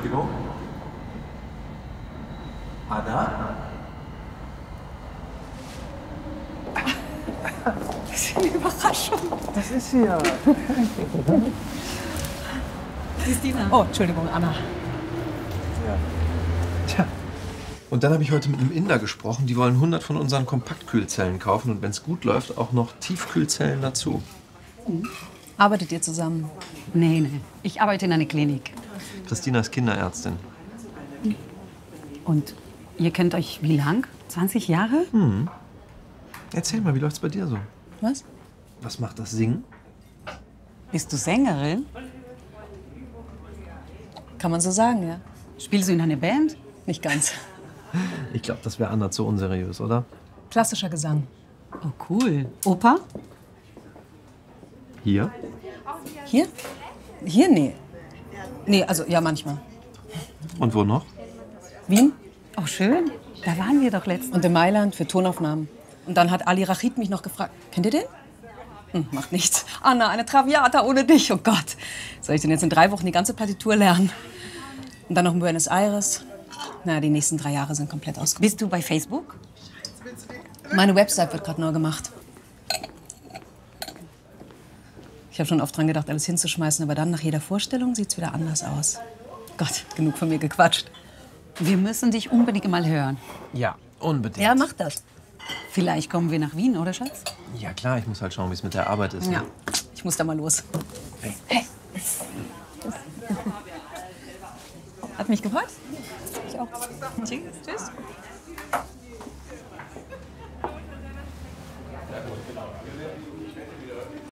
Entschuldigung. Anna? Das ist eine Überraschung. Das ist sie ja. Christina. Oh, Entschuldigung, Anna. Ja. Tja. Und dann habe ich heute mit einem Inder gesprochen. Die wollen 100 von unseren Kompaktkühlzellen kaufen und wenn es gut läuft, auch noch Tiefkühlzellen dazu. Arbeitet ihr zusammen? Nee. Ich arbeite in einer Klinik. Christina ist Kinderärztin. Und ihr kennt euch wie lang? 20 Jahre? Erzähl mal, wie läuft's bei dir so? Was? Was macht das Singen? Bist du Sängerin? Kann man so sagen, ja. Spielst du in einer Band? Nicht ganz. Ich glaube, das wäre Anna zu unseriös, oder? Klassischer Gesang. Oh, cool. Oper? Hier? Hier? Hier? Nee. Nee, also ja, manchmal. Und wo noch? Wien Oh, schön. Da waren wir doch letztens. und in Mailand für Tonaufnahmen. Und dann hat Ali Rachid mich noch gefragt, kennt ihr den? Macht nichts. Anna, eine Traviata ohne dich. Oh Gott. Soll ich denn jetzt in 3 Wochen die ganze Partitur lernen? Und dann noch in Buenos Aires. Na, die nächsten 3 Jahre sind komplett ausgebucht. Bist du bei Facebook? Meine Website wird gerade neu gemacht. Ich habe schon oft dran gedacht, alles hinzuschmeißen, aber dann nach jeder Vorstellung sieht's wieder anders aus. Gott, genug von mir gequatscht. Wir müssen dich unbedingt mal hören. Ja, unbedingt. Ja, mach das. Vielleicht kommen wir nach Wien, oder Schatz? Ja, klar, ich muss halt schauen, wie es mit der Arbeit ist. Ja, Ne? ich muss da mal los. Hey. Hat mich gefreut. Ich auch. Tschüss. Tschüss.